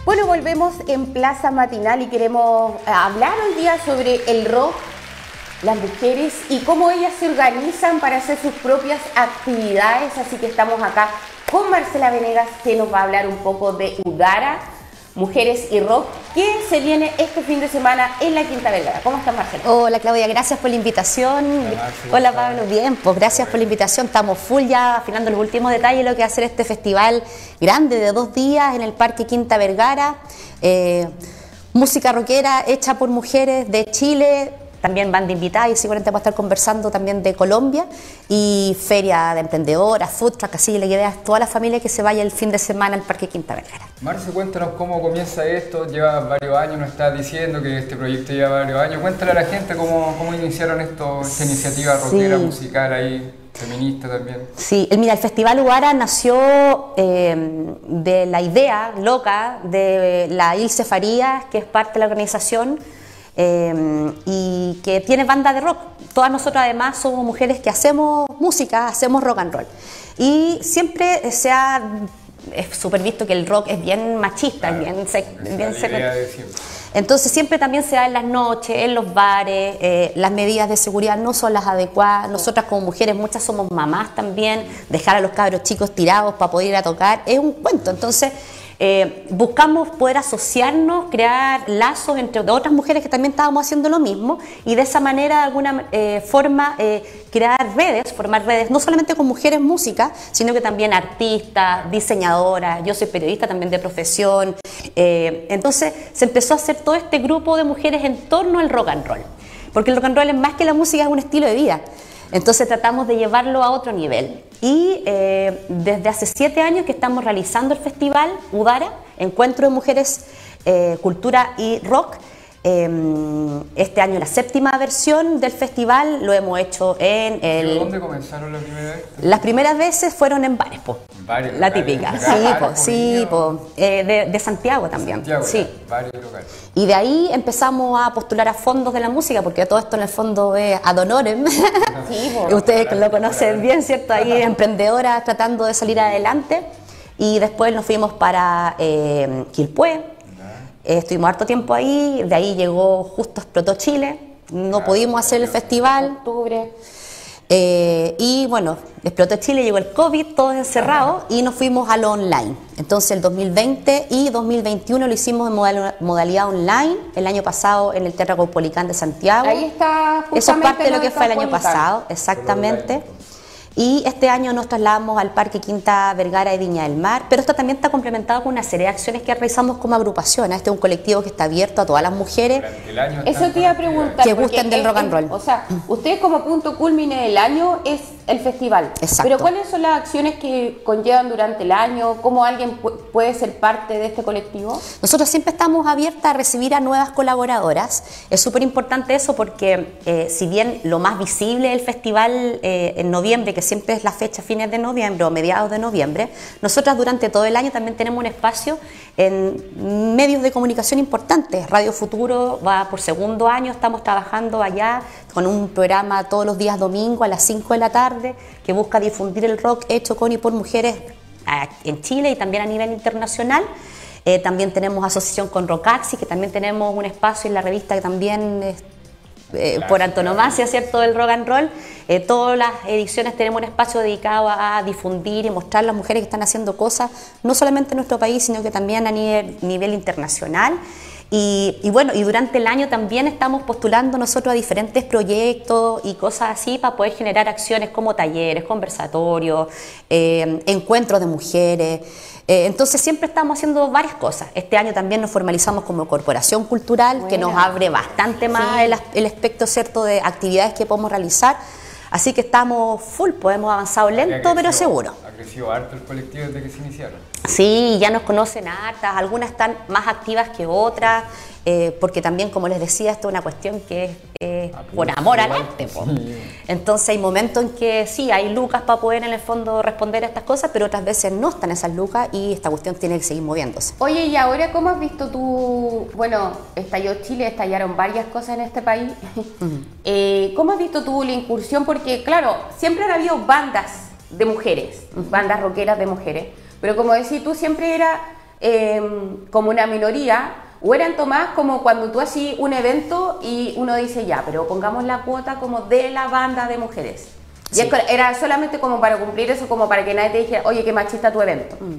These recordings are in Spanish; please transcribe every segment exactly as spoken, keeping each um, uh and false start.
Bueno, volvemos en Plaza Matinal y queremos hablar hoy día sobre el rock, las mujeres y cómo ellas se organizan para hacer sus propias actividades. Así que estamos acá con Marcela Venegas, que nos va a hablar un poco de Udara, Mujeres y Rock, que se viene este fin de semana en la Quinta Vergara. ¿Cómo estás, Marcela? Hola, Claudia, gracias por la invitación. Hola, Hola Pablo, bien, pues gracias por la invitación. Estamos full ya afinando los últimos detalles de lo que va a ser este festival grande de dos días en el Parque Quinta Vergara. Eh, música rockera hecha por mujeres de Chile. También van de invitadas y seguramente vamos a estar conversando también de Colombia, y feria de emprendedoras, food truck, así la idea es toda la familia que se vaya el fin de semana al Parque Quinta Vergara. Marce, cuéntanos cómo comienza esto. Lleva varios años, nos estás diciendo que este proyecto lleva varios años. Cuéntale a la gente cómo, cómo iniciaron esto, esta iniciativa rockera, sí, musical ahí, feminista también. Sí, mira, el Festival Udara nació eh, de la idea loca de la Ilse Farías, que es parte de la organización, Eh, y que tiene banda de rock. Todas nosotras además somos mujeres que hacemos música, hacemos rock and roll, y siempre se ha es súper visto que el rock es bien machista, claro, bien, se, bien siempre. Entonces siempre también se da en las noches, en los bares, eh, las medidas de seguridad no son las adecuadas. Nosotras como mujeres, muchas somos mamás también, dejar a los cabros chicos tirados para poder ir a tocar es un cuento. Entonces Eh, buscamos poder asociarnos, crear lazos entre otras mujeres que también estábamos haciendo lo mismo, y de esa manera de alguna eh, forma eh, crear redes, formar redes no solamente con mujeres músicas, sino que también artistas, diseñadoras. Yo soy periodista también de profesión, eh, entonces se empezó a hacer todo este grupo de mujeres en torno al rock and roll, porque el rock and roll es más que la música, es un estilo de vida. Entonces tratamos de llevarlo a otro nivel, y eh, desde hace siete años que estamos realizando el festival Udara, Encuentro de Mujeres, eh, Cultura y Rock. Eh, este año la séptima versión del festival, lo hemos hecho en el... ¿Dónde comenzaron la primera vez? Las primeras veces fueron en bares, po. Varios la locales, típica, locales, sí, po, por sí, po. Eh, de, de Santiago también, Santiago, sí. Varios locales. Y de ahí empezamos a postular a fondos de la música, porque todo esto en el fondo es ad honorem. Sí, po. Ustedes lo conocen bien, ¿cierto? Ahí emprendedoras tratando de salir adelante. Y después nos fuimos para eh, Quilpué. Eh, estuvimos harto tiempo ahí, de ahí llegó justo explotó Chile, no ah, pudimos hacer el festival. Octubre. Eh, y bueno, explotó Chile, llegó el COVID, todos encerrados, y nos fuimos a lo online. Entonces el dos mil veinte y dos mil veintiuno lo hicimos en modal, modalidad online, el año pasado en el Teatro Caupolicán de Santiago. Ahí está justamente. Eso es parte de lo que fue el año pasado, exactamente. Y este año nos trasladamos al Parque Quinta Vergara de Viña del Mar, pero esto también está complementado con una serie de acciones que realizamos como agrupación. Este es un colectivo que está abierto a todas las mujeres. Eso te iba a preguntar. Que gusten del rock and roll. O sea, ustedes como punto culmine del año es el festival. Exacto. Pero ¿cuáles son las acciones que conllevan durante el año? ¿Cómo alguien puede ser parte de este colectivo? Nosotros siempre estamos abiertas a recibir a nuevas colaboradoras. Es súper importante eso porque eh, si bien lo más visible del festival eh, en noviembre, que siempre es la fecha fines de noviembre o mediados de noviembre, nosotras durante todo el año también tenemos un espacio en medios de comunicación importantes. Radio Futuro va por segundo año, estamos trabajando allá con un programa todos los días domingo a las cinco de la tarde que busca difundir el rock hecho con y por mujeres en Chile y también a nivel internacional. Eh, también tenemos asociación con Rockaxi, que también tenemos un espacio en la revista que también es Eh, por antonomasia, ¿cierto?, del rock and roll. Eh, todas las ediciones tenemos un espacio dedicado a, a difundir y mostrar a las mujeres que están haciendo cosas, no solamente en nuestro país, sino que también a nivel, nivel internacional. Y, y bueno, y durante el año también estamos postulando nosotros a diferentes proyectos y cosas así para poder generar acciones como talleres, conversatorios, eh, encuentros de mujeres. Eh, entonces siempre estamos haciendo varias cosas. Este año también nos formalizamos como corporación cultural, bueno, que nos abre bastante más, sí, el, el aspecto, ¿cierto?, de actividades que podemos realizar. Así que estamos full, pues hemos avanzado lento, crecido, pero seguro. Ha crecido harto el colectivo desde que se iniciaron. Sí, ya nos conocen hartas, algunas están más activas que otras, eh, porque también, como les decía, esto es una cuestión que es eh, por amor al arte. Sí. Entonces hay momentos en que sí, hay lucas para poder en el fondo responder a estas cosas, pero otras veces no están esas lucas y esta cuestión tiene que seguir moviéndose. Oye, y ahora, ¿cómo has visto tú? Bueno, estalló Chile, estallaron varias cosas en este país. Uh-huh. eh, ¿Cómo has visto tú la incursión? Porque, claro, siempre han habido bandas de mujeres, uh-huh, bandas rockeras de mujeres, pero como decís tú, siempre era eh, como una minoría, o eran tomadas como cuando tú hacías un evento y uno dice, ya, pero pongamos la cuota como de la banda de mujeres. Y sí. Era solamente como para cumplir eso, como para que nadie te dijera, oye, qué machista tu evento. Mm.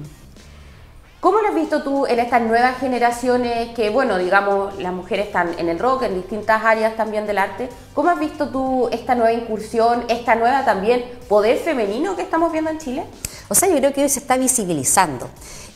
¿Cómo lo has visto tú en estas nuevas generaciones que, bueno, digamos, las mujeres están en el rock, en distintas áreas también del arte? ¿Cómo has visto tú esta nueva incursión, esta nueva también poder femenino que estamos viendo en Chile? O sea, yo creo que hoy se está visibilizando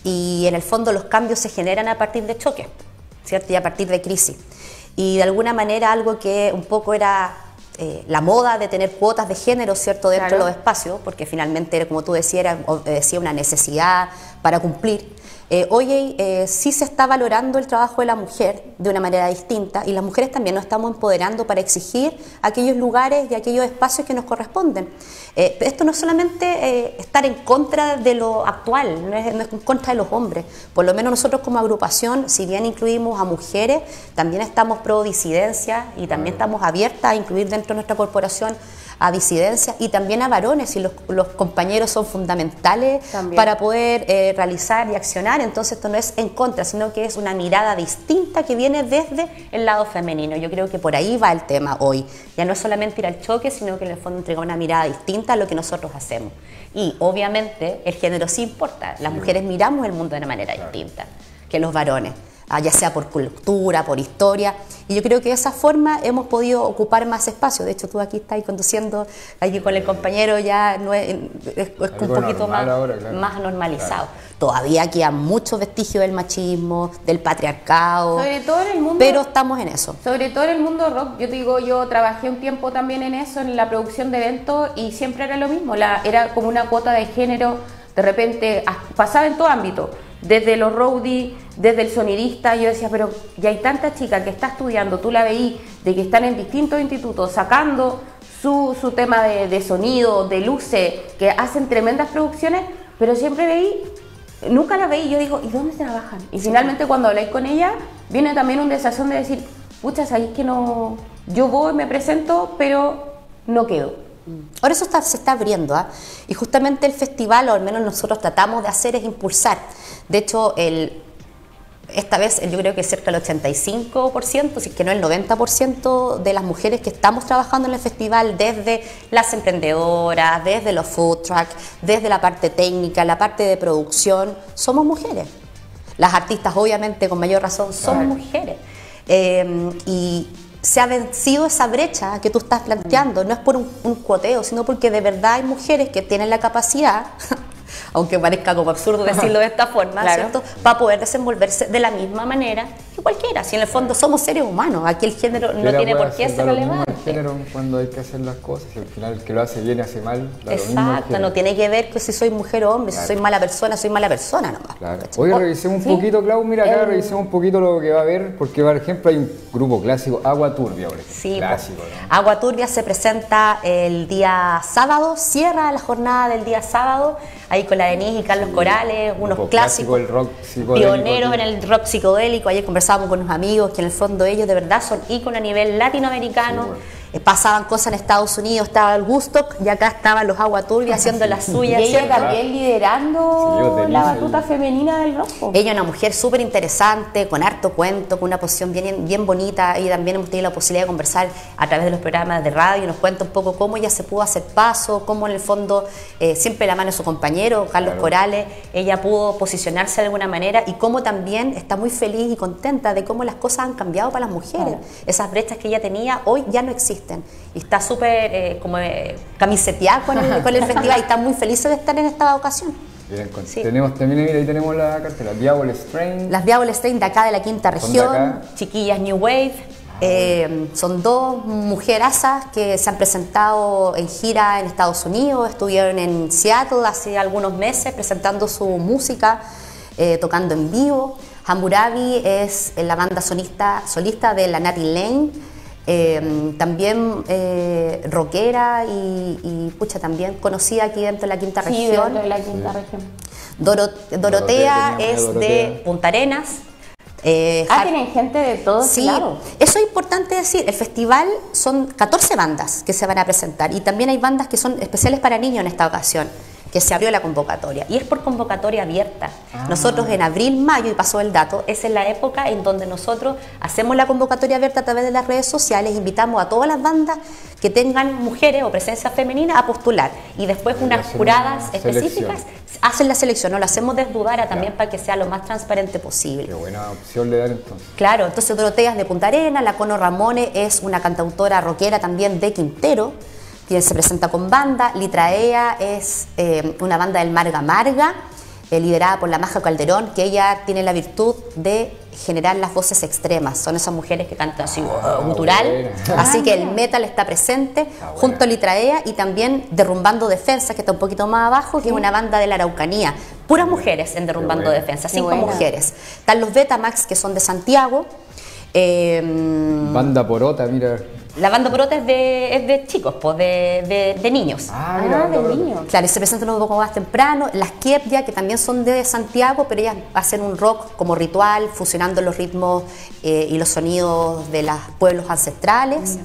y en el fondo los cambios se generan a partir de choques, ¿cierto? Y a partir de crisis. Y de alguna manera algo que un poco era eh, la moda de tener cuotas de género, ¿cierto? Dentro claro. de los espacios, porque finalmente, como tú decías, era decía, una necesidad para cumplir. Eh, hoy eh, sí se está valorando el trabajo de la mujer de una manera distinta y las mujeres también nos estamos empoderando para exigir aquellos lugares y aquellos espacios que nos corresponden. Eh, esto no es solamente eh, estar en contra de lo actual, no es, no es en contra de los hombres. Por lo menos nosotros como agrupación, si bien incluimos a mujeres, también estamos pro disidencia y también estamos abiertas a incluir dentro de nuestra corporación a disidencias y también a varones, y los, los compañeros son fundamentales también para poder eh, realizar y accionar. Entonces esto no es en contra, sino que es una mirada distinta que viene desde el lado femenino. Yo creo que por ahí va el tema hoy. Ya no es solamente ir al choque, sino que en el fondo entregar una mirada distinta a lo que nosotros hacemos. Y obviamente el género sí importa. Las mujeres miramos el mundo de una manera claro. distinta que los varones, ya sea por cultura, por historia, y yo creo que de esa forma hemos podido ocupar más espacio. De hecho, tú aquí estás conduciendo, aquí con el compañero ya no es, es, es un poquito más, ahora, claro. más normalizado. Claro. Todavía quedan muchos vestigios del machismo, del patriarcado, sobre todo en el mundo, pero estamos en eso. Sobre todo en el mundo rock, yo te digo, yo trabajé un tiempo también en eso, en la producción de eventos, y siempre era lo mismo, la, era como una cuota de género, de repente pasaba en todo ámbito, desde los roadies, desde el sonidista. Yo decía, pero ya hay tanta chica que está estudiando, tú la veí, de que están en distintos institutos sacando su, su tema de, de sonido, de luces, que hacen tremendas producciones, pero siempre veí, nunca la veí, yo digo, ¿y dónde trabajan? Y finalmente cuando habláis con ella, viene también un desazón de decir, pucha, sabéis que no, yo voy, me presento, pero no quedo. Ahora eso está, se está abriendo, ¿eh? Y justamente el festival, o al menos nosotros tratamos de hacer, es impulsar. De hecho, el, esta vez yo creo que cerca del ochenta y cinco por ciento, si es que no el noventa por ciento de las mujeres que estamos trabajando en el festival, desde las emprendedoras, desde los food trucks, desde la parte técnica, la parte de producción, somos mujeres. Las artistas, obviamente, con mayor razón, somos Ay. mujeres. Eh, y se ha vencido esa brecha que tú estás planteando, no es por un, un cuoteo, sino porque de verdad hay mujeres que tienen la capacidad, aunque parezca como absurdo decirlo de esta forma, claro. ¿cierto?, para poder desenvolverse de la misma manera que cualquiera. Si en el fondo somos seres humanos, aquí el género no tiene por qué ser relevante. El género cuando hay que hacer las cosas, y al final el que lo hace bien y hace mal. Exacto, no tiene que ver con si soy mujer o hombre, claro. si soy mala persona, soy mala persona nomás. Claro. Oye, revisemos un ¿sí? poquito, Clau, mira acá, el... revisemos un poquito lo que va a haber, porque por ejemplo hay un grupo clásico, Agua Turbia, por ejemplo. Sí, clásico, ¿no? Agua Turbia se presenta el día sábado, cierra la jornada del día sábado, ahí con la Denise y Carlos sí, Corales, unos clásicos, el rock pioneros en el rock psicodélico. Ayer conversábamos con unos amigos que en el fondo ellos de verdad son íconos a nivel latinoamericano. Sí, bueno. eh, pasaban cosas en Estados Unidos, estaba el Woodstock y acá estaban los Agua Turbia haciendo las suyas. Y ella también liderando sí, la batuta femenina del rock. Ella una mujer súper interesante, con harto cuento, con una posición bien, bien bonita, y también hemos tenido la posibilidad de conversar a través de los programas de radio, y nos cuenta un poco cómo ella se pudo hacer paso, cómo en el fondo, eh, siempre la mano de su compañero, Carlos claro. Corales, ella pudo posicionarse de alguna manera, y cómo también está muy feliz y contenta de cómo las cosas han cambiado para las mujeres. Claro. Esas brechas que ella tenía hoy ya no existen, y está súper eh, como eh, camiseteada con el, con el festival, y está muy feliz de estar en esta ocasión. Bien, sí. Tenemos también, mira, ahí tenemos la cartera, Diablo Strain. Las Diablo Strain de acá, de la quinta región, chiquillas New Wave. Eh, son dos mujerazas que se han presentado en gira en Estados Unidos, estuvieron en Seattle hace algunos meses presentando su música, eh, tocando en vivo. Hammurabi es la banda solista, solista de la Nati Lane, eh, también eh, rockera y, y pucha, también conocida aquí dentro de la quinta sí, región. Dentro de la quinta sí. región. Doro, Dorotea, Dorotea es Dorotea. de Punta Arenas. Eh, ah, tienen gente de todos sí, lados. Eso es importante decir. El festival son catorce bandas que se van a presentar, y también hay bandas que son especiales para niños en esta ocasión. que se abrió la convocatoria, y es por convocatoria abierta. Ah. Nosotros en abril, mayo, y pasó el dato, esa es la época en donde nosotros hacemos la convocatoria abierta a través de las redes sociales, invitamos a todas las bandas que tengan mujeres o presencia femenina a postular, y después Y unas hacen juradas una específicas selección. hacen la selección, no lo hacemos desde Udara también Ya. para que sea lo más transparente posible. Qué buena opción le dan entonces. Claro, entonces Doroteas de Punta Arenas, la Cono Ramones es una cantautora rockera también de Quintero, quien se presenta con banda. Litraea es eh, una banda del Marga Marga, eh, liderada por la Maja Calderón, que ella tiene la virtud de generar las voces extremas. Son esas mujeres que cantan así, Ah, gutural. buena. Así Ah, que mira. el metal está presente Ah, junto buena. a Litraea, y también Derrumbando Defensa, que está un poquito más abajo, que es una banda de la Araucanía. Puras mujeres en Derrumbando buena. Defensa, Qué cinco buena. mujeres. Están los Betamax, que son de Santiago. Eh, Banda Porota, mira. la banda Porota es de, es de chicos, pues, de, de, de niños. Ah, mira, Ah, Banda de Porota. niños. Claro, y se presentan un poco más temprano. Las Kiepya, que también son de Santiago, pero ellas hacen un rock como ritual, fusionando los ritmos eh, y los sonidos de los pueblos ancestrales.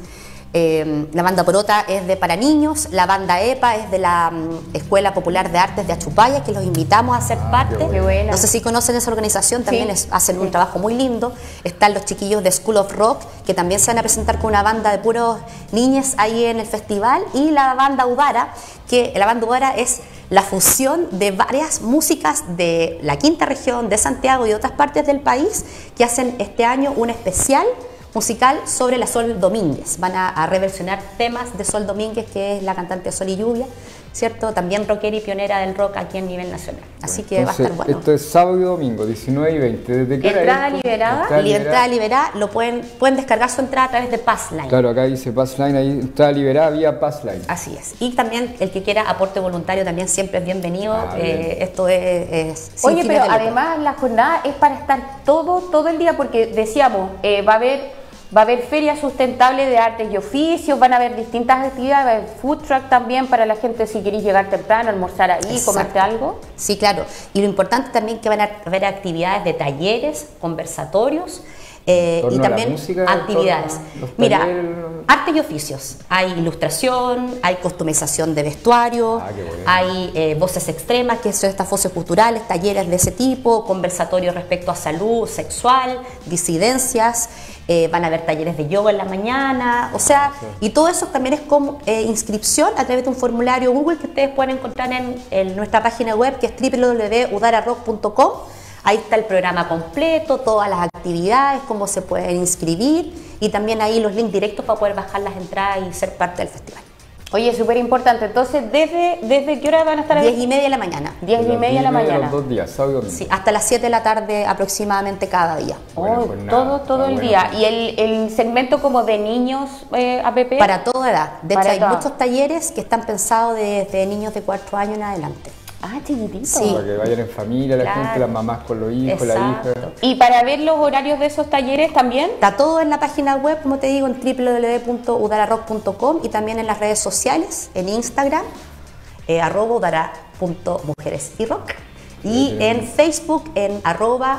Eh, la banda Porota es de para niños, la banda EPA es de la mm, Escuela Popular de Artes de Achupaya, que los invitamos a ser parte. qué Qué buena. No sé si conocen esa organización, también Sí. es- hacen un trabajo muy lindo. Están los chiquillos de School of Rock, que también se van a presentar con una banda de puros niñes ahí en el festival, y la banda Udara, que la banda Udara es la fusión de varias músicas de la quinta región, de Santiago y de otras partes del país, que hacen este año un especial musical sobre la Sol Domínguez. Van a, a reversionar temas de Sol Domínguez, que es la cantante de Sol y Lluvia, ¿cierto? También rockera y pionera del rock aquí a nivel nacional. Así que va a Entonces, estar bueno. Esto es sábado y domingo, diecinueve y veinte. ¿Desde qué hora ¿Entrada es esto? liberada? Entrada Y entrada liberada, lo pueden, pueden descargar su entrada a través de Passline. Claro, acá dice Passline, ahí entrada liberada vía Passline. Así es. Y también el que quiera aporte voluntario también siempre es bienvenido. Ah, Eh, bien. esto es, es sin Oye, fines pero de lucro. además la jornada es para estar todo, todo el día, porque decíamos, eh, va a haber, va a haber feria sustentable de artes y oficios, van a haber distintas actividades, va a haber food truck también para la gente si queréis llegar temprano, almorzar ahí, Exacto. comerte algo. Sí, claro. Y lo importante también que van a haber actividades de talleres, conversatorios eh, En torno y a la también música, en actividades. torno a los Mira, talleres. artes y oficios. Hay ilustración, hay customización de vestuario, Ah, qué bueno. hay eh, voces extremas, que son estas voces culturales, talleres de ese tipo, conversatorios respecto a salud sexual, disidencias. Eh, van a haber talleres de yoga en la mañana, o sea, y todo eso también es como eh, inscripción a través de un formulario Google que ustedes pueden encontrar en, en nuestra página web, que es w w w punto udara rock punto com. Ahí está el programa completo, todas las actividades, cómo se pueden inscribir, y también ahí los links directos para poder bajar las entradas y ser parte del festival. Oye, súper importante. Entonces, ¿desde, ¿desde qué hora van a estar diez ahí? y media de la mañana. Diez y Los media de la diez y media, mañana. Los dos días, sábado y domingo. Sí, hasta las siete de la tarde aproximadamente cada día. Bueno, Oh, pues nada, todo, todo está el bueno. día. Y el, el segmento como de niños eh, A P P. Para toda edad. De hecho, Para hay toda. muchos talleres que están pensados desde niños de cuatro años en adelante. Ah, chiquitito. Sí. Para que vayan en familia, la Claro. gente, las mamás con los hijos, la Exacto. hija. Y para ver los horarios de esos talleres también. Está todo en la página web, como te digo, en w w w punto udara rock punto com, y también en las redes sociales, en Instagram, eh, arroba udara punto mujeres y rock, y Sí, en Facebook en arroba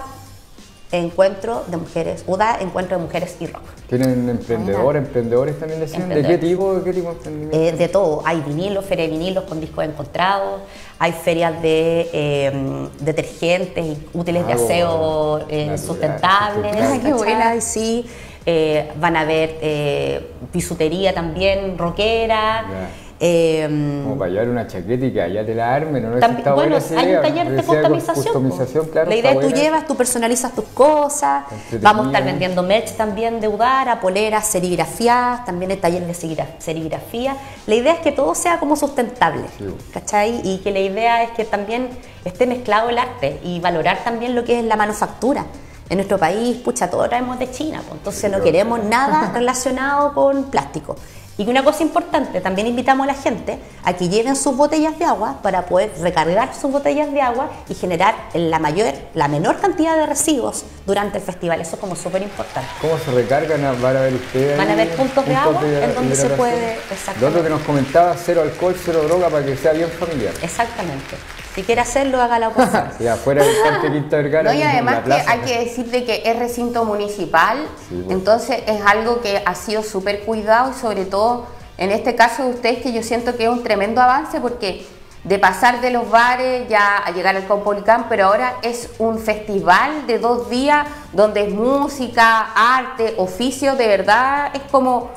encuentro de mujeres, Uda Encuentro de Mujeres y Rock. ¿Tienen emprendedores, emprendedores también decían? ¿De qué Emprendedores. tipo? ¿De qué tipo de emprendimiento? Eh, de todo, hay vinilos, feria de vinilos con discos encontrados, hay ferias de eh, detergentes y útiles de Ah, aseo eh, natural, sustentables. sustentable. Ah, qué buena. ¿cachai? Sí, eh, van a ver eh, bisutería también, rockera. Ya. eh, Como para llevar una chaqueta y que allá te la armen, ¿no? También- Está bueno, buena esa hay un idea, taller de decía con customización. customización, po. claro, La idea está es tú buena. llevas, tú personalizas tus cosas. Entretenido. Vamos a estar vendiendo merch también de Udara, poleras, serigrafías, también el taller de serigra- serigrafía. La idea es que todo sea como sustentable, Sí. ¿cachai? Y que la idea es que también esté mezclado el arte y valorar también lo que es la manufactura. En nuestro país, pucha, todo traemos de China, pues, entonces Sí, no claro. queremos nada relacionado con plástico. Y que una cosa importante, también invitamos a la gente a que lleven sus botellas de agua para poder recargar sus botellas de agua y generar la mayor, la menor cantidad de residuos durante el festival. Eso es como súper importante. ¿Cómo se recargan? ¿Van a ver ustedes? Van a ahí ver puntos de agua en donde se hidratación? puede- Lo exactamente. otro que nos comentaba, cero alcohol, cero droga, para que sea bien familiar. Exactamente. Si quiere hacerlo, haga la cosa. Sí, afuera del Parque Quinta Vergara. No, y en además la que plaza. hay que decirte que es recinto municipal, Sí, bueno. entonces es algo que ha sido súper cuidado y sobre todo en este caso de ustedes que yo siento que es un tremendo avance porque de pasar de los bares ya a llegar al Caupolicán, pero ahora es un festival de dos días donde es música, arte, oficio, de verdad es como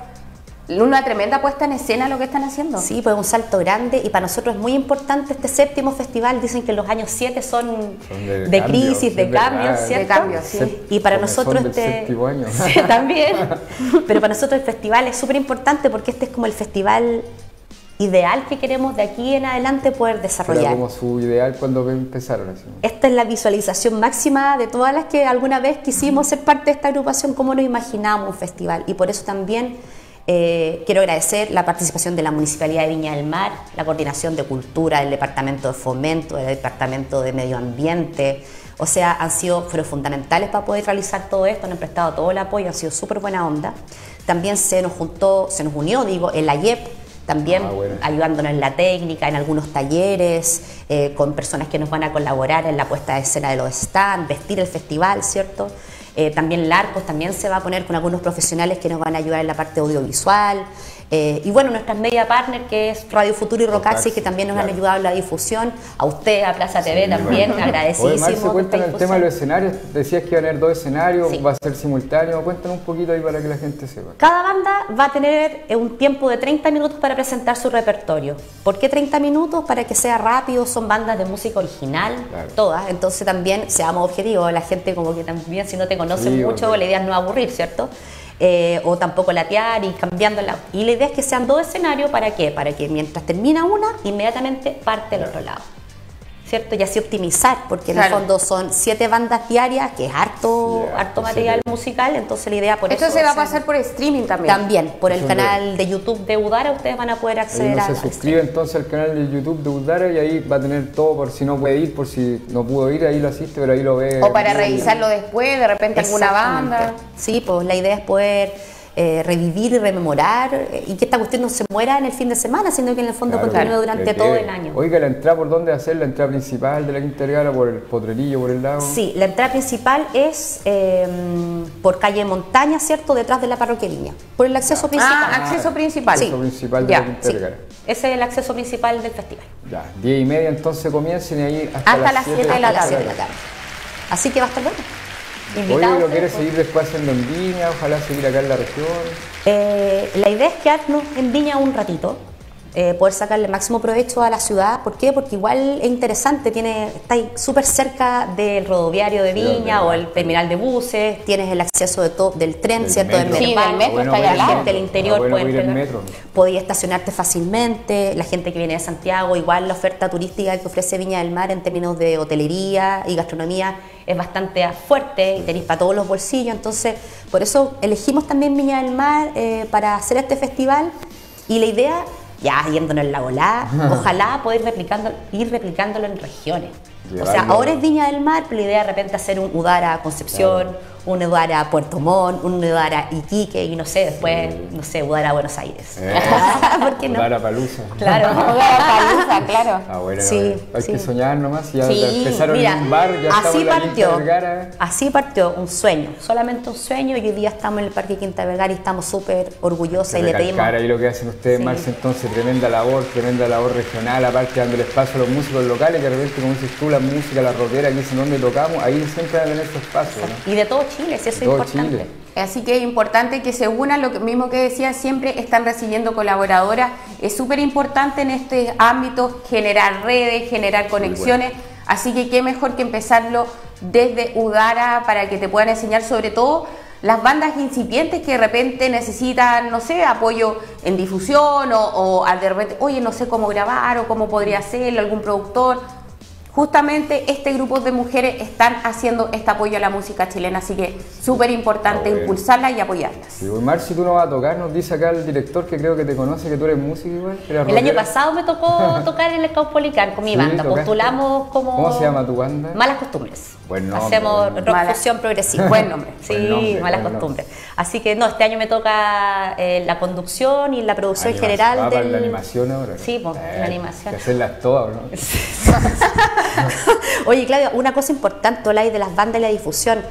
una tremenda puesta en escena lo que están haciendo. Sí, pues un salto grande y para nosotros es muy importante este séptimo festival. Dicen que los años siete son, son de, de cambio, crisis, de cambios, ¿cierto? De cambios, sí. Y para nosotros este... Año. Sí, también. Pero para nosotros el festival es súper importante porque este es como el festival ideal que queremos de aquí en adelante poder desarrollar. Era como su ideal cuando empezaron así. Esta es la visualización máxima de todas las que alguna vez quisimos ser parte de esta agrupación, cómo nos imaginamos un festival. Y por eso también eh, quiero agradecer la participación de la Municipalidad de Viña del Mar, la Coordinación de Cultura, del Departamento de Fomento, del Departamento de Medio Ambiente. O sea, han sido fueron fundamentales para poder realizar todo esto, nos han prestado todo el apoyo, han sido súper buena onda. También se nos juntó, se nos unió, digo, el A Y E P, también ah, bueno. ayudándonos en la técnica, en algunos talleres, eh, con personas que nos van a colaborar en la puesta de escena de los stands, vestir el festival, ¿cierto? Eh, también Larcos también se va a poner con algunos profesionales que nos van a ayudar en la parte audiovisual. Eh, y bueno, nuestras media partners, que es Radio Futuro y Rocaxi, que también nos claro. han ayudado en la difusión. A usted, a Plaza T V sí, también, bueno. agradecidísimo. Oye, Marce, cuéntanos el tema de los escenarios. Decías que iban a haber dos escenarios, sí. va a ser simultáneo. Cuéntanos un poquito ahí para que la gente sepa. Cada banda va a tener un tiempo de treinta minutos para presentar su repertorio. ¿Por qué treinta minutos? Para que sea rápido, son bandas de música original, claro. todas. Entonces también, seamos objetivos, la gente como que también, si no te conocen sí, mucho, okay. la idea es no aburrir, ¿cierto? Eh, o tampoco latear y cambiando la... Y la idea es que sean dos escenarios, ¿para qué? Para que mientras termina una, inmediatamente parte el otro lado, ¿cierto? Y así optimizar, porque claro. en el fondo son siete bandas diarias, que es harto, yeah, harto material sí. musical, entonces la idea por Esto eso... Esto se va a pasar por streaming también. También, por el canal de YouTube de Udara, ustedes van a poder acceder a... se suscribe entonces al canal de YouTube de Udara y ahí va a tener todo, por si no puede ir, por si no pudo ir, ahí lo asiste, pero ahí lo ve. O para revisarlo después, de repente alguna banda. Sí, pues la idea es poder... Eh, revivir y rememorar eh, y que esta cuestión no se muera en el fin de semana, sino que en el fondo claro, continúe durante todo el año. Oiga, ¿la entrada por dónde hacer? ¿La entrada principal de la Quinta Vergara, por el Potrerillo, por el lago? Sí, la entrada principal es eh, por calle Montaña, ¿cierto? Detrás de la parroquia Viña, por el acceso ah, principal. Ah, acceso principal. Sí. Acceso principal de ya, la Quinta sí. Vergara. Ese es el acceso principal del festival. Ya, diez y media entonces comiencen y ahí hasta, hasta las siete de la tarde. Así que va a estar bueno. Oye, ¿lo quieres seguir después haciendo en Viña? Ojalá seguir acá en la región. Eh, la idea es quedarnos en Viña un ratito, eh, poder sacarle el máximo provecho a la ciudad. ¿Por qué? Porque igual es interesante, tiene, está súper cerca del rodoviario de Viña sí, o el terminal de buses, tienes el acceso de todo, del tren, del ¿cierto? Metro. Del sí, del metro bueno, está allá al lado. Del interior ah, bueno, pueden el metro. Podía estacionarte fácilmente, la gente que viene de Santiago, igual la oferta turística que ofrece Viña del Mar en términos de hotelería y gastronomía es bastante fuerte y tenéis para todos los bolsillos, entonces por eso elegimos también Viña del Mar eh, para hacer este festival y la idea, ya yéndonos en la volada, ojalá poder replicando, ir replicándolo en regiones. Llevarlo. O sea, ahora es Viña del Mar, pero la idea de repente hacer un Udara Concepción, claro. un Udara Puerto Montt, un Udara Iquique y no sé, después, sí. no sé, Udara Buenos Aires. Eh, ¿Por qué no? Udara Palusa. Claro, Udara Palusa, claro. Ah, bueno, sí, hay sí. que soñar nomás, ya sí, empezaron mira, en un bar, ya así estamos en la partió, Quinta Vergara. Así partió, un sueño, solamente un sueño y hoy día estamos en el Parque Quinta Vergara y estamos súper orgullosas y le pedimos... ahí lo que hacen ustedes, sí. Marce, entonces, tremenda labor, tremenda labor regional, aparte dando el espacio a los músicos locales, que de repente, como dices tú, la música, la rockera, aquí es en donde tocamos, ahí siempre van a tener su espacio, ¿no? Y de todo Chile, si eso es importante. Chile. Así que es importante que se unan, lo mismo que decía, siempre están recibiendo colaboradoras. Es súper importante en este ámbito generar redes, generar conexiones, bueno. Así que qué mejor que empezarlo desde Udara para que te puedan enseñar sobre todo las bandas incipientes que de repente necesitan, no sé, apoyo en difusión o, o de repente, oye, no sé cómo grabar o cómo podría hacerlo, algún productor. Justamente este grupo de mujeres están haciendo este apoyo a la música chilena, así que súper importante bueno. impulsarla y apoyarlas. Sí, Marci, tú no vas a tocar, nos dice acá el director que creo que te conoce, que tú eres música igual. El rockera. Año pasado me tocó tocar en el Caupolicán con mi sí, banda, tocaste. Postulamos como... ¿Cómo se llama tu banda? Malas Costumbres. Buen nombre, Hacemos buen rock Mala... fusión progresiva. Buen nombre. Sí, buen nombre, Malas buen Costumbres. Nombre. Así que no, este año me toca eh, la conducción y la producción Animación. general. Ah, del... para la animación ahora. Sí, pues, eh, la animación. Hay que hacerlas todas, ¿no? Oye, Claudia, una cosa importante, la de las bandas y la difusión.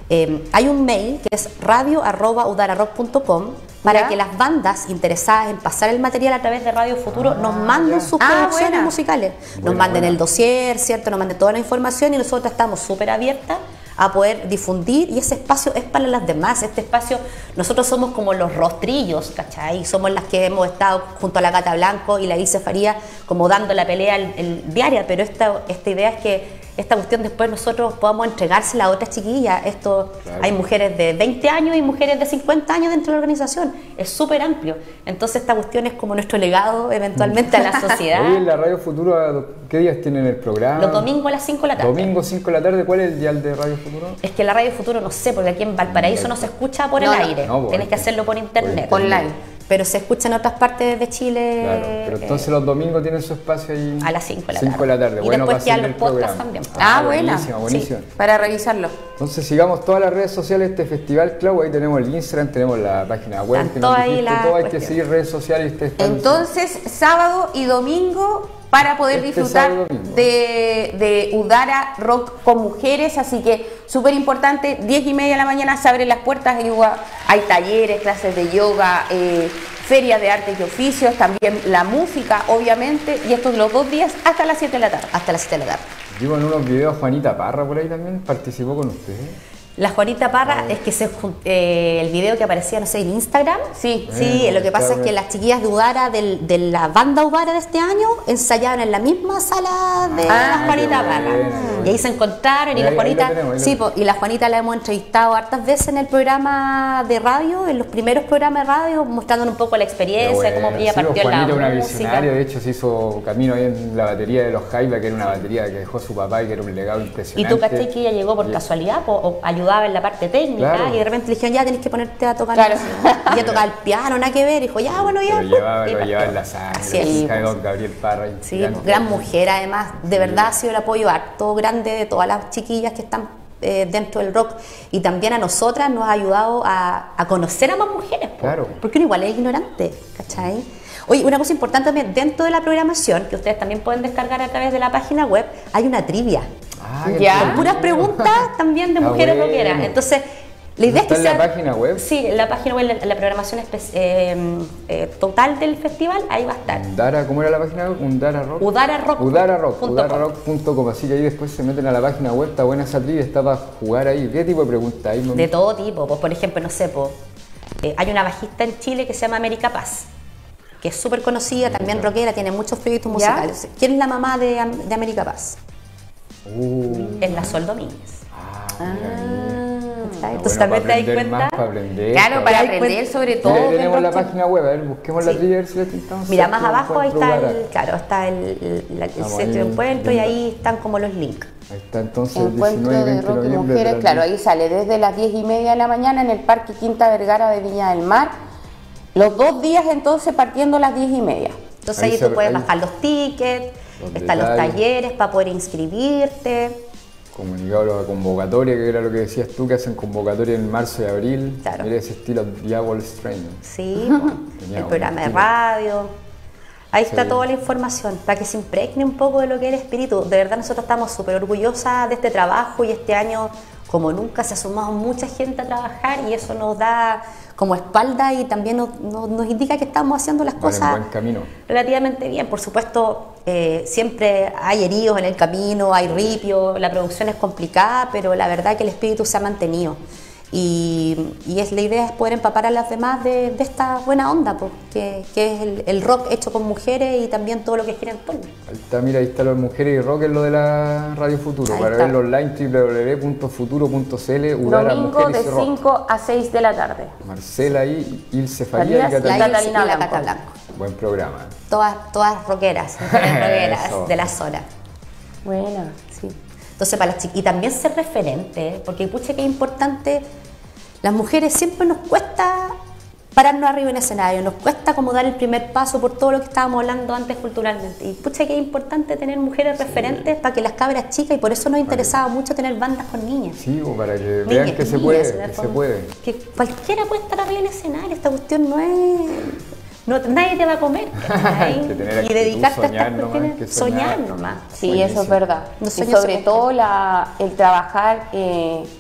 Eh, hay un mail que es radio arroba udararock punto com para ¿Ya? que las bandas interesadas en pasar el material a través de Radio Futuro Ah, nos manden ya. sus Ah, producciones buena. musicales, nos Buena, manden buena. el dossier, ¿cierto? Nos manden toda la información y nosotros estamos súper abiertas a poder difundir, y ese espacio es para las demás. Este espacio, nosotros somos como los rostrillos, ¿cachai? Somos las que hemos estado junto a la Cata Blanco y la Ilse Faría como dando la pelea el, el diaria, pero esta, esta idea es que esta cuestión después nosotros podamos entregársela a otras chiquillas. Esto, Claro. hay mujeres de veinte años y mujeres de cincuenta años dentro de la organización, es súper amplio. Entonces esta cuestión es como nuestro legado eventualmente a la sociedad. Oye, en la Radio Futuro, ¿qué días tienen el programa? Los domingos a las cinco de la tarde. Domingo cinco de la tarde, ¿cuál es el dial de Radio Futuro? Es que la Radio Futuro no sé, porque aquí en Valparaíso no se escucha por No, el no. aire, No, pues, tienes que hacerlo por internet. por internet. Online. Pero se escucha en otras partes de Chile. Claro, pero entonces los domingos tienen su espacio ahí. A las cinco de la cinco de la tarde. Y Bueno, después para quedan seguir los el podcasts programa. también. Ah, buena. Buenísimo, buenísimo. Para revisarlo. Entonces sigamos todas las redes sociales de este festival, Clau. Ahí tenemos el Instagram, tenemos la página web. Están que nos todas ahí dijiste, las todo, hay que cuestiones. seguir redes sociales. y ustedes están- Entonces, sábado y domingo para poder Este disfrutar sábado y domingo. de, de Udara Rock con mujeres, así que súper importante, diez y media de la mañana se abren las puertas, hay, hay talleres, clases de yoga, eh, ferias de artes y oficios, también la música, obviamente, y estos los dos días hasta las siete de la tarde. Hasta las siete de la tarde. Digo, en unos videos Juanita Parra por ahí también participó con ustedes. La Juanita Parra es que se, jun- eh, el video que aparecía, no sé, en Instagram. Sí. Sí, Bueno, lo que pasa está es que bien. las chiquillas de Udara, del- de la banda Udara de este año, ensayaron en la misma sala de Ah, la Juanita qué Parra. bueno, qué Y ahí se encontraron y Ahí- la ahí lo Juanita, tenemos, ahí lo sí, tenemos. po, y la Juanita la hemos entrevistado hartas veces en el programa de radio, en los primeros programas de radio, mostrándonos un poco la experiencia, Qué cómo bueno. ella Sí, pues, partió en Juanita la una música. visionaria, de hecho se hizo camino ahí en la batería de los Jaiba, que era una batería que dejó su papá y que era un legado Y impresionante. tú caché que ella llegó por Y- casualidad, po, o ayudaba en la parte técnica, Claro. y de repente le dijeron, ya tenés que ponerte a tocar. Claro. Y ella tocaba el piano, nada que ver, y dijo, ya, bueno, ya. Lo llevaba, y lo partió. llevaba en la sangre, Así es. hija de don Gabriel Parra. Sí, gigante. gran mujer además, de verdad ha sido el apoyo harto grande de todas las chiquillas que están eh, dentro del rock, y también a nosotras nos ha ayudado a, a conocer a más mujeres, po, Claro. porque uno igual es ignorante, ¿cachai? Oye, una cosa importante también, dentro de la programación, que ustedes también pueden descargar a través de la página web, hay una trivia, Ah, qué Ya. con entretenido. puras preguntas también de Ah, mujeres bueno. rockeras, entonces la idea es que ¿Está en la sea- página web? Sí, en la página web, la, la programación espe- eh, eh, total del festival, ahí va a estar. Undara, ¿cómo era la página web? Undara Rock. Udara Rock. Udara Rock, punto udara com. rock punto com. Así que ahí después se meten a la página web, está buena esa trivia, está para jugar ahí. ¿Qué tipo de preguntas hay? De todo tipo, pues por ejemplo, no sé, pues, eh, hay una bajista en Chile que se llama América Paz, que es súper conocida, también rockera, tiene muchos proyectos ¿Ya? musicales. ¿Quién es la mamá de, Am- de América Paz? Uh, Es la Sol Domínguez. ah, Ah. ¿Cachai? bueno, Entonces también te para das aprender cuenta. más, para aprender. Claro, para Te das aprender cuenta- sobre Mira, todo. ahí del tenemos la rock. página web, a ver, busquemos la Sí. trivia, a ver si la intentamos. Mira, Centro más de abajo ahí Encuentro está Udara. el, claro, está el, el- la- el Vamos centro de ahí encuentro y viendo. ahí están como los links. Ahí está entonces el Encuentro diecinueve y de veinte de rock y noviembre. mujeres, de la- claro, ahí sale desde las diez y media de la mañana en el Parque Quinta Vergara de Viña del Mar. Los dos días entonces partiendo a las diez y media. Entonces Ahí ahí, se- tú puedes ahí- bajar los tickets, Los están los detalles. talleres para poder inscribirte. Comunicado a la convocatoria, que era lo que decías tú, que hacen convocatoria en marzo y abril. Claro. Mira ese estilo Diablo Strain. Sí, po, Tenía el un programa de estilo. radio. Ahí está Sí. toda la información para que se impregne un poco de lo que es el espíritu. De verdad nosotros estamos súper orgullosas de este trabajo y este año, como nunca, se ha sumado mucha gente a trabajar y eso nos da como espalda y también nos, nos- nos indica que estamos haciendo las Van en cosas buen camino. relativamente bien. Por supuesto, eh, siempre hay heridos en el camino, hay ripio, la producción es complicada, pero la verdad que el espíritu se ha mantenido. Y, y es, la idea es poder empapar a las demás de, de esta buena onda, pues, que, que es el, el rock hecho con mujeres y también todo lo que gira en torno. Ahí está, mira, ahí está las mujeres y rock, es lo de la Radio Futuro. Ahí Para está. verlo online, doble u doble u doble u punto futuro punto c l, Udara Domingo de Mujeres y Rock. cinco a seis de la tarde. Marcela ahí, Ilse Faría y Matías, La Catalina. Ilse y Catalina la Blanco. Cata Blanco. Buen programa. Todas, todas rockeras, mujeres rockeras Eso. de la zona. Buena. Sí. Entonces, para las chiquillas, y también ser referente, porque pucha que es importante, las mujeres siempre nos cuesta pararnos arriba en escenario, nos cuesta como dar el primer paso por todo lo que estábamos hablando antes culturalmente. Y pucha que es importante tener mujeres referentes para que las cabras chicas, y por eso nos interesaba mucho tener bandas con niñas. Sí, o para que Niñas, vean que se niñas, puede, en el que se fondo. puede. Que cualquiera puede estar arriba en el escenario, esta cuestión no es... No, nadie te va a comer, ¿cachai? Hay que tener Y actitud, dedicarte a soñar estas nomás, cuestiones, que soñar. soñar nomás. Sí, Buenísimo. eso es verdad. Los Y sueños sobre se todo la, el trabajar eh,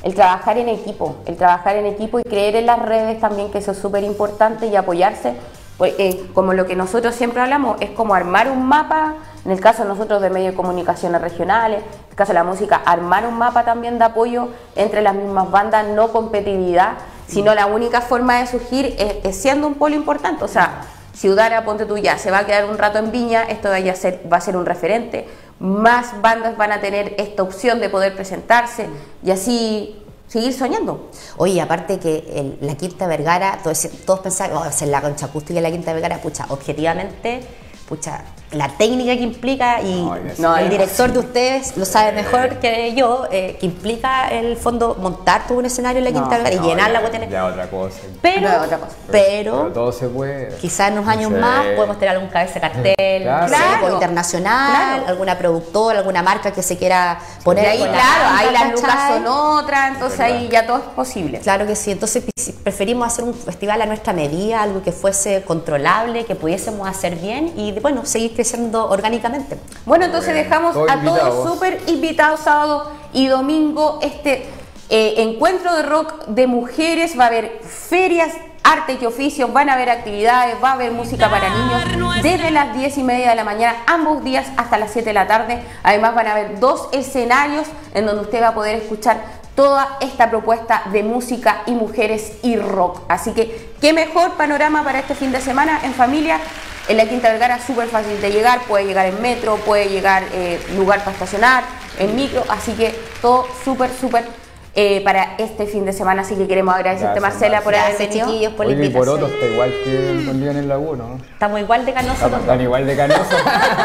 el trabajar en equipo, el trabajar en equipo y creer en las redes también, que eso es súper importante, y apoyarse, pues, eh, como lo que nosotros siempre hablamos, es como armar un mapa, en el caso de nosotros de medios de comunicaciones regionales, en el caso de la música, armar un mapa también de apoyo entre las mismas bandas, no competitividad, sino la única forma de surgir es, es siendo un polo importante. O sea, si Udara, ponte tú ya, se va a quedar un rato en Viña, esto va a ser, va a ser un referente, más bandas van a tener esta opción de poder presentarse y así seguir soñando. Oye, aparte que el, la Quinta Vergara, todos, todos pensaban, oh, hacer la concha acústica en la Quinta Vergara, pucha, objetivamente, pucha, la técnica que implica, y no, no, el director de ustedes lo sabe mejor que yo, eh, que implica en el fondo montar todo un escenario en la Quinta no, Vergara no, y llenarla. Ya, ya, ya otra cosa. Pero, no, otra cosa. pero, pero todo se puede. Quizás en unos años sí. más podemos tener algún cabeza de cartel, claro. Claro. internacional, claro. alguna productora, alguna marca que se quiera poner. Y ahí, claro, ahí las lucas son otras, entonces ahí ya todo es posible. Claro que sí, entonces preferimos hacer un festival a nuestra medida, algo que fuese controlable, que pudiésemos hacer bien y, bueno, seguir creciendo orgánicamente. Bueno, entonces bueno, dejamos todos a todos súper invitados sábado y domingo este eh, encuentro de rock de mujeres. Va a haber ferias, arte y oficios, van a haber actividades, va a haber música para niños desde las diez y media de la mañana, ambos días hasta las siete de la tarde. Además van a haber dos escenarios en donde usted va a poder escuchar toda esta propuesta de música y mujeres y rock. Así que qué mejor panorama para este fin de semana en familia. En la Quinta Vergara súper fácil de llegar, puede llegar en metro, puede llegar eh, lugar para estacionar, en micro, así que todo súper, súper eh, para este fin de semana. Así que queremos agradecerte, gracias, Marcela, por haber venido. Chiquillos, por Oye, la invitación. Y por otro está igual que también en la U, ¿no? Estamos igual de canosos. Están igual de canosos.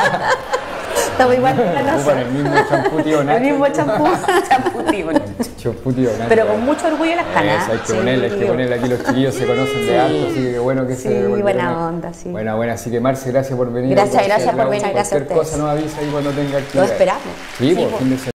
Estamos igual de canosos. Ocupan el mismo champú tío Nacho. El mismo champú. Champú tío Nacho. Champú tío Nacho. Pero con mucho orgullo las canas. Eso, hay que sí, ponerle, hay que ponerle aquí, los chiquillos se conocen de alto, así que bueno que sí, se buena onda, sí. Buena, buena, así que Marce, gracias por venir. Gracias, gracias por venir. Cualquier cosa nos avisa ahí cuando tenga actividad. Lo esperamos. Sí, sí, por fin de semana.